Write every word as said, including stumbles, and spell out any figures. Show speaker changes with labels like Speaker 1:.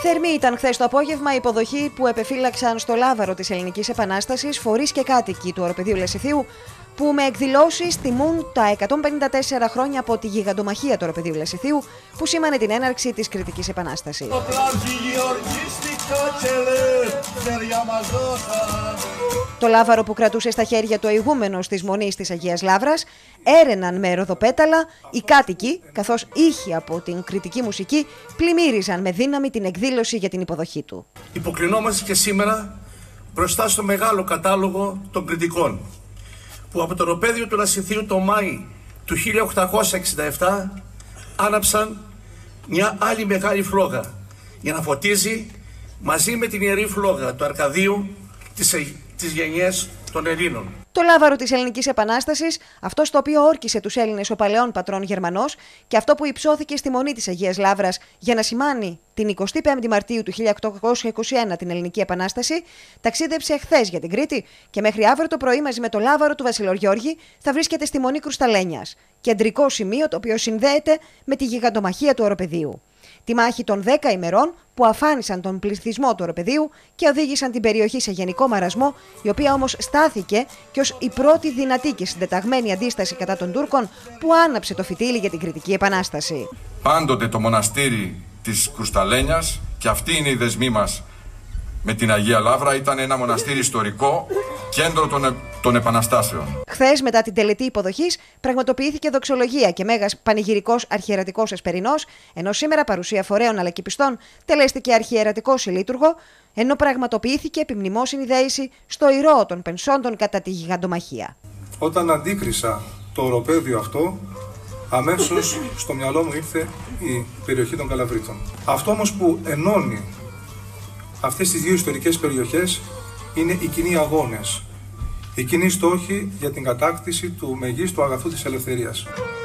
Speaker 1: Θερμή ήταν χθες το απόγευμα η υποδοχή που επεφύλαξαν στο Λάβαρο της Ελληνικής Επανάστασης φορείς και κάτοικοι του οροπεδίου Λεσιθίου, που με εκδηλώσεις τιμούν τα εκατόν πενήντα τέσσερα χρόνια από τη γιγαντομαχία του οροπεδίου Λεσιθίου, που σήμανε την έναρξη της Κρητικής Επανάστασης. Το λάβαρο που κρατούσε στα χέρια του ηγούμενος της Μονής της Αγίας Λαύρας έρεναν με ροδοπέταλα οι κάτοικοι, καθώς ήχοι από την κρητική μουσική πλημμύριζαν με δύναμη την εκδήλωση για την υποδοχή του.
Speaker 2: Υποκλεινόμαστε και σήμερα μπροστά στο μεγάλο κατάλογο των κριτικών, που από το οροπέδιο του Λεσιθίου το Μάη του χίλια οκτακόσια εξήντα επτά άναψαν μια άλλη μεγάλη φλόγα για να φωτίζει μαζί με την ιερή φλόγα του Αρκαδίου τις, τις γενιές των Ελλήνων.
Speaker 1: Το λάβαρο της Ελληνικής Επανάστασης, αυτό στο οποίο όρκησε τους Έλληνες ο παλαιών πατρών Γερμανός και αυτό που υψώθηκε στη Μονή της Αγίας Λαύρας για να σημάνει την εικοστή πέμπτη Μαρτίου του χίλια οκτακόσια είκοσι ένα την Ελληνική Επανάσταση, ταξίδεψε χθες για την Κρήτη και μέχρι αύριο το πρωί μαζί με το λάβαρο του Βασιλογιώργη θα βρίσκεται στη Μονή Κρουσταλένιας, κεντρικό σημείο το οποίο συνδέεται με τη γιγαντομαχία του οροπεδίου. Τη μάχη των δέκα ημερών που αφάνισαν τον πληθυσμό του οροπεδίου και οδήγησαν την περιοχή σε γενικό μαρασμό, η οποία όμως στάθηκε και ως η πρώτη δυνατή και συντεταγμένη αντίσταση κατά των Τούρκων που άναψε το φυτίλι για την Κρητική Επανάσταση.
Speaker 3: Πάντοτε το μοναστήρι της Κρουσταλένιας, και αυτή είναι η δεσμή μας με την Αγία Λαύρα, ήταν ένα μοναστήρι ιστορικό, κέντρο των, των επαναστάσεων.
Speaker 1: Χθες, μετά την τελετή υποδοχής, πραγματοποιήθηκε δοξολογία και μέγας πανηγυρικός αρχιερατικός εσπερινός, ενώ σήμερα παρουσία φορέων αλλά και πιστών τελέστηκε αρχιερατικό συλλήτουργο, ενώ πραγματοποιήθηκε επιμνημόσυνη δέηση στο ηρώο των Πενσόντων κατά τη γιγαντομαχία.
Speaker 4: Όταν αντίκρισα το οροπέδιο αυτό, αμέσως στο μυαλό μου ήρθε η περιοχή των Καλαβρίτων. Αυτό όμως που ενώνει αυτές τις δύο ιστορικές περιοχές είναι οι κοινοί αγώνες, οι κοινοί στόχοι για την κατάκτηση του μεγίστου αγαθού της ελευθερίας.